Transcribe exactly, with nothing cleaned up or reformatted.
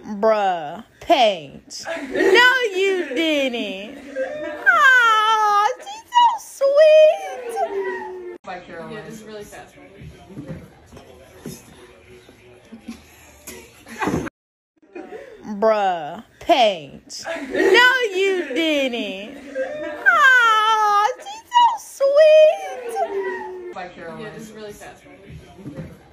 Bruh, Paige. No, you didn't. Aw, she's so sweet. By Caroline. Yeah, this is really fast. Bruh, Paige. No, you didn't. Aw, she's so sweet. By Caroline. Yeah, this is really fast.